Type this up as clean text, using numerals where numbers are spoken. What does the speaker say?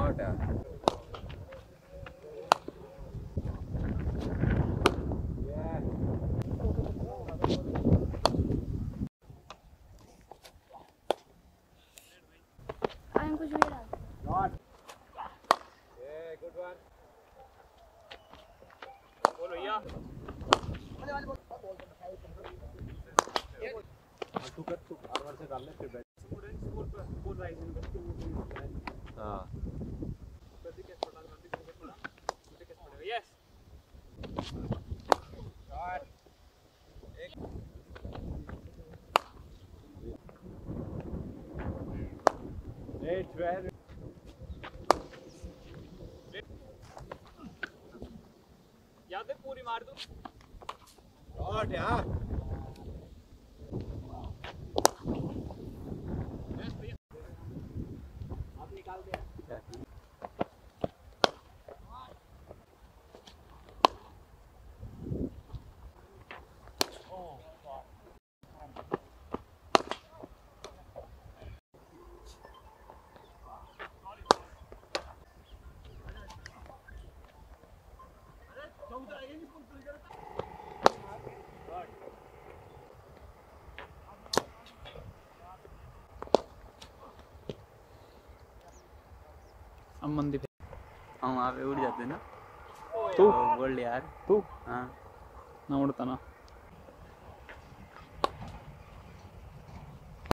Shot है Not. Yeah, good one. बोलो भैया तू कर तू आर्मर से डाल ले फिर बैठ बोल रहा है हां प्रति कैच पड़ा प्रति कैच पड़ेगा यस शॉट एक Eight, well. याद है पूरी मार दो शॉट यार यस भैया आप निकाल दिया हम मंदिर हम वहाँ पे उड़ जाते ना तू बोल यार तू हाँ ना उड़ता ना